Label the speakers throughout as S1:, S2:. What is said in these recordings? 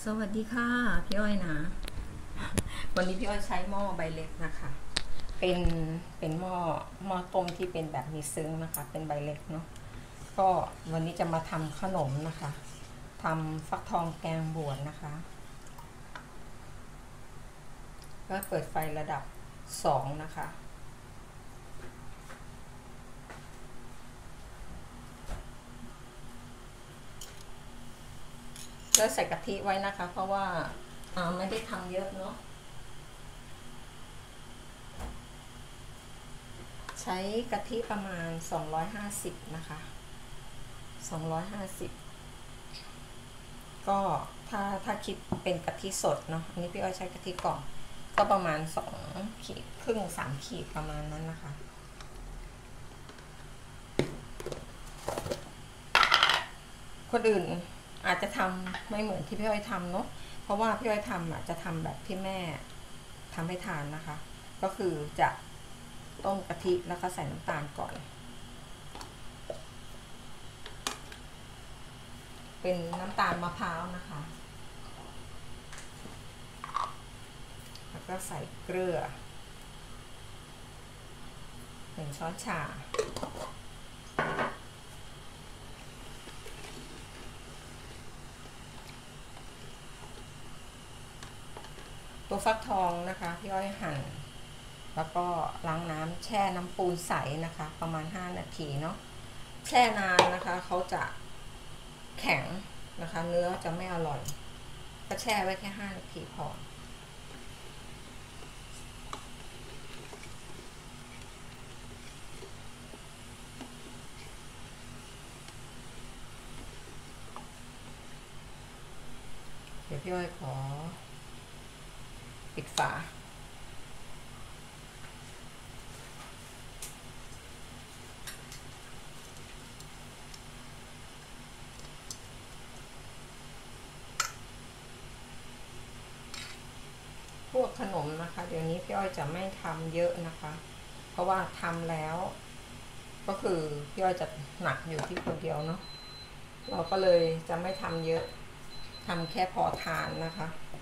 S1: วัสดีค่ะพี่อ้อยนะวันนี้พี่อ้อยใช้หม้อใบเล็กนะคะเป็นหม้อต้มที่เป็นแบบมีซึ้งนะคะเป็นใบเล็กเนาะก็วันนี้จะมาทำขนมนะคะทำฟักทองแกงบวชนะคะก็เปิดไฟระดับ2นะคะก็ใส่กะทิไว้นะคะเพราะว่าไม่ได้ทำเยอะเนาะใช้กะทิประมาณ250นะคะ250ก็ถ้าคิดเป็นกะทิสดเนาะอันนี้พี่อ้อยใช้กะทิกล่องก็ประมาณ2ขีดครึ่ง3ขีดประมาณนั้นนะคะคนอื่นอาจจะทำไม่เหมือนที่พี่อ้อยทำเนาะเพราะว่าพี่อ้อยทำจะทำแบบที่แม่ทำให้ทานนะคะก็คือจะต้มกะทิแล้วก็ใส่น้ำตาลก่อนเป็นน้ำตาลมะพร้าวนะคะแล้วก็ใส่เกลือ1 ช้อนชาตัวฟักทองนะคะพี่อ้อยหั่นแล้วก็ล้างน้ำแช่น้ำปูนใสนะคะประมาณ5 นาทีเนาะแช่นานนะคะเขาจะแข็งนะคะเนื้อจะไม่อร่อยก็แช่ไว้แค่5 นาทีพอเดี๋ยวพี่อ้อยขอปิดฝาพวกขนมนะคะเดี๋ยวนี้พี่อ้อยจะไม่ทำเยอะนะคะเพราะว่าทำแล้วก็คือพี่อ้อยจะหนักอยู่ที่คนเดียวเนาะเราก็เลยจะไม่ทำเยอะทำแค่พอทานนะคะ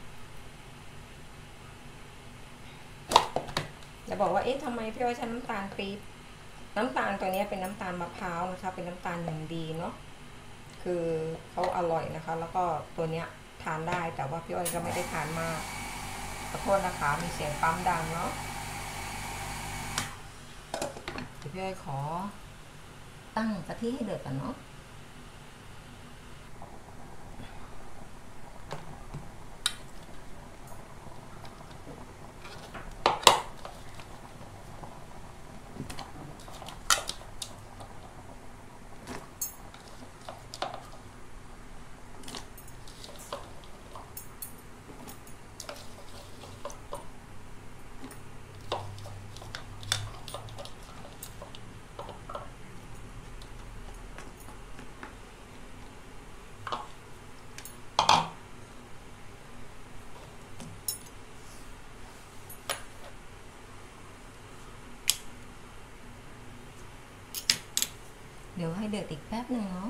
S1: จะบอกว่าเอ๊ะทำไมพี่อ้อยใช้น้ำตาลปี๊บน้ำตาลตัวนี้เป็นน้ำตาลมะพร้าวนะคะเป็นน้ำตาลอย่างดีเนาะคือเขาอร่อยนะคะแล้วก็ตัวเนี้ยทานได้แต่ว่าพี่อ้อยก็ไม่ได้ทานมากขอโทษนะคะมีเสียงปั๊มดังเนาะเดี๋ยวพี่อ้อยขอตั้งกะทิให้เดือดก่อนเนาะเดี๋ยวให้เดือดอีกแป๊บหนึ่งเนาะ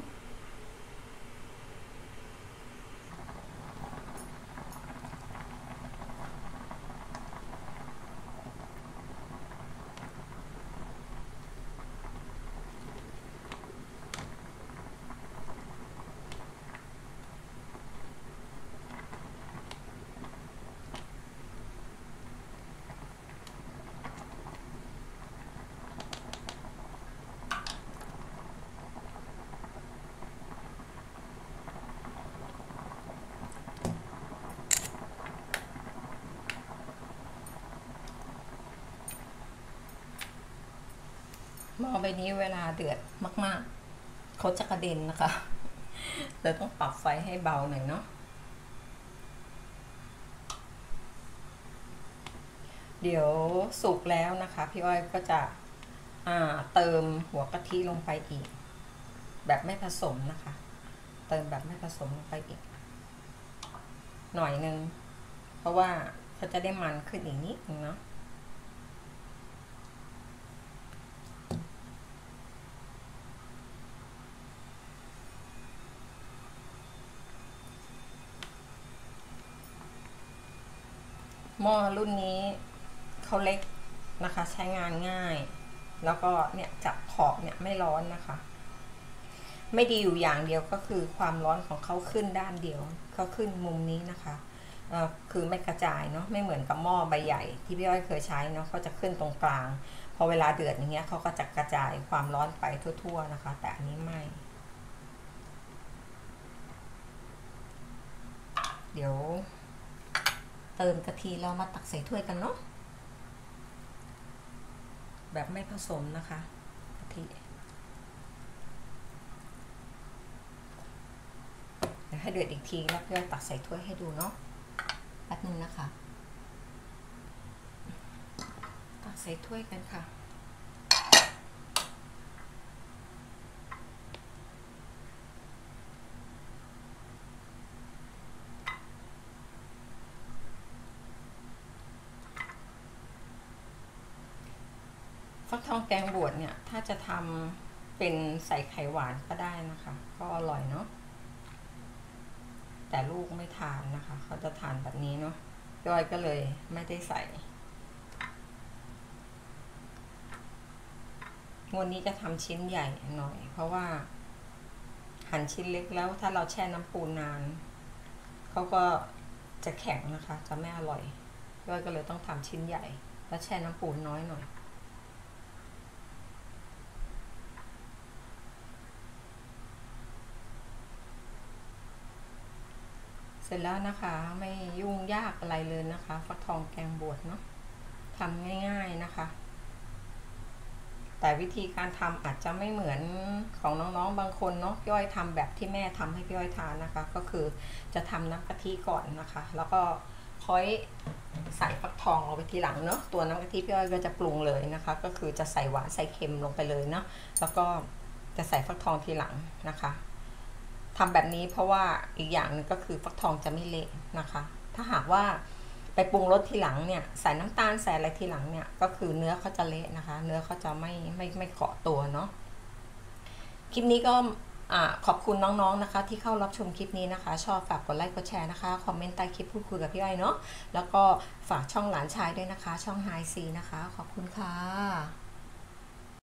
S1: หม้อใบนี้เวลาเดือดมากๆเขาจะกระเด็นนะคะเลยต้องปรับไฟให้เบาหน่อยเนาะเดี๋ยวสุกแล้วนะคะพี่อ้อยก็จะเติมหัวกะทิลงไปอีกแบบไม่ผสมนะคะเติมแบบไม่ผสมลงไปอีกหน่อยนึงเพราะว่าเขาจะได้มันขึ้นอีกนิดนึงเนาะหม้อรุ่นนี้เขาเล็กนะคะใช้งานง่ายแล้วก็เนี่ยจับขอบเนี่ยไม่ร้อนนะคะไม่ดีอยู่อย่างเดียวก็คือความร้อนของเขาขึ้นด้านเดียวเขาขึ้นมุมนี้นะคะคือไม่กระจายเนาะไม่เหมือนกับหม้อใบใหญ่ที่พี่อ้อยเคยใช้เนาะเขาจะขึ้นตรงกลางพอเวลาเดือดอย่างเงี้ยเขาก็จะกระจายความร้อนไปทั่วๆนะคะแต่อันนี้ไม่เดี๋ยวเติมกะทิเรามาตักใส่ถ้วยกันเนาะแบบไม่ผสมนะคะกะทิเดี๋ยวให้เดือดอีกทีแล้วก็ตักใส่ถ้วยให้ดูเนาะแป๊บนึงนะคะตักใส่ถ้วยกันค่ะฟักทองแกงบวชเนี่ยถ้าจะทำเป็นใส่ไข่หวานก็ได้นะคะก็อร่อยเนาะแต่ลูกไม่ทานนะคะเขาจะทานแบบนี้เนาะพี่อ้อยก็เลยไม่ได้ใส่วันนี้จะทำชิ้นใหญ่หน่อยเพราะว่าหั่นชิ้นเล็กแล้วถ้าเราแช่น้ำปูนานเขาก็จะแข็งนะคะจะไม่อร่อยพี่อ้อยก็เลยต้องทำชิ้นใหญ่แล้วแช่น้ำปูนน้อยหน่อยเสร็จแล้วนะคะไม่ยุ่งยากอะไรเลยนะคะฟักทองแกงบวชเนาะทำง่ายๆนะคะแต่วิธีการทำอาจจะไม่เหมือนของน้องๆบางคนเนาะพี่อ้อยทำแบบที่แม่ทำให้พี่อ้อยทานนะคะก็คือจะทำน้ำกะทิก่อนนะคะแล้วก็ค่อยใส่ฟักทองลงไปทีหลังเนาะตัวน้ำกะทิพี่อ้อยก็จะปรุงเลยนะคะก็คือจะใส่หวานใส่เค็มลงไปเลยเนาะแล้วก็จะใส่ฟักทองทีหลังนะคะทำแบบนี้เพราะว่าอีกอย่างนึงก็คือฟักทองจะไม่เละนะคะถ้าหากว่าไปปรุงรสทีหลังเนี่ยใส่น้ำตาลใส่อะไรทีหลังเนี่ยก็คือเนื้อเขาจะเละนะคะเนื้อเขาจะไม่เกาะตัวเนาะคลิปนี้ก็ขอบคุณน้องๆนะคะที่เข้ารับชมคลิปนี้นะคะชอบฝากกดไลค์กดแชร์นะคะคอมเมนต์ใต้คลิปพูดคุยกับพี่อ้อยเนาะแล้วก็ฝากช่องหลานชายด้วยนะคะช่องไฮซีนะคะขอบคุณค่ะ